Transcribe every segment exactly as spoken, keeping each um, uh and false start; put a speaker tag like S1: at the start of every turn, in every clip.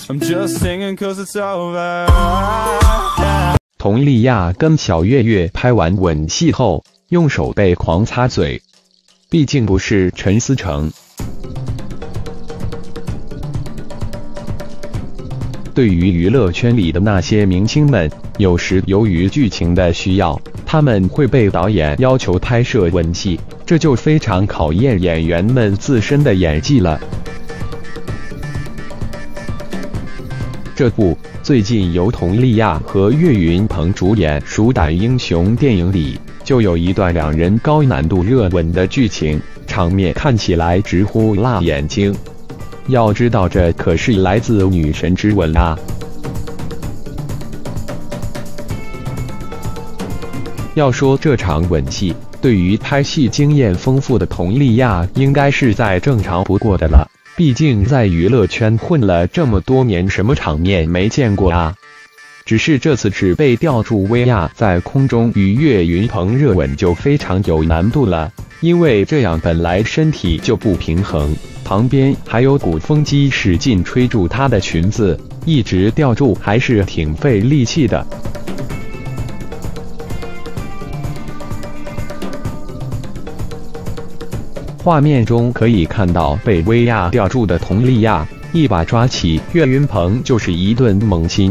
S1: I'm just singing 'cause it's over.
S2: 佟丽娅跟小岳岳拍完吻戏后，用手背狂擦嘴，毕竟不是陈思诚。对于娱乐圈里的那些明星们，有时由于剧情的需要，他们会被导演要求拍摄吻戏，这就非常考验演员们自身的演技了。这部最近由佟丽娅和岳云鹏主演《鼠胆英雄》电影里，就有一段两人高难度热吻的剧情，场面看起来直呼辣眼睛。要知道，这可是来自女神之吻啊！要说这场吻戏，对于拍戏经验丰富的佟丽娅，应该是再正常不过的了。毕竟在娱乐圈混了这么多年，什么场面没见过啊？只是这次只被吊住薇娅在空中与岳云鹏热吻就非常有难度了，因为这样本来身体就不平衡，旁边还有鼓风机使劲吹住她的裙子，一直吊住还是挺费力气的。画面中可以看到被薇娅吊住的佟丽娅一把抓起岳云鹏就是一顿猛亲，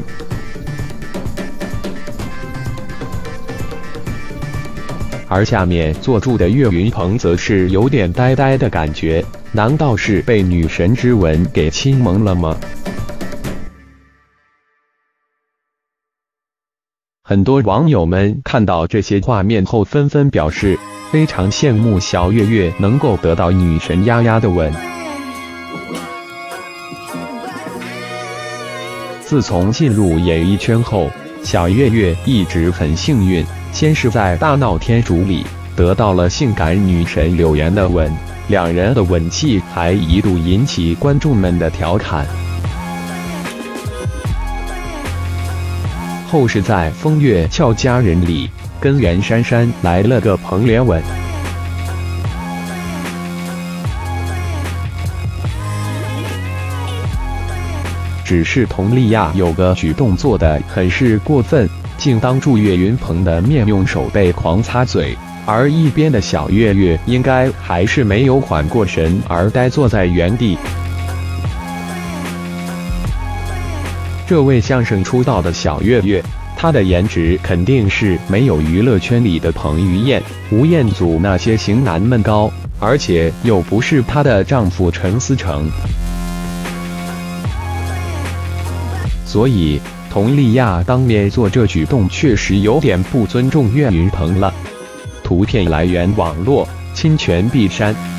S2: 而下面坐住的岳云鹏则是有点呆呆的感觉，难道是被女神之吻给亲蒙了吗？很多网友们看到这些画面后纷纷表示，非常羡慕小岳岳能够得到女神丫丫的吻。自从进入演艺圈后，小岳岳一直很幸运，先是在《大闹天竺》里得到了性感女神柳岩的吻，两人的吻戏还一度引起观众们的调侃。后是在《风月俏佳人》里跟袁姗姗来了个蓬脸吻。只是佟丽娅有个举动做得很是过分，竟当住岳云鹏的面用手背狂擦嘴，而一边的小岳岳应该还是没有缓过神而呆坐在原地。这位相声出道的小岳岳，他的颜值肯定是没有娱乐圈里的彭于晏、吴彦祖那些型男们高，而且又不是她的丈夫陈思诚，所以佟丽娅当面做这举动确实有点不尊重岳云鹏了。图片来源网络，侵权必删。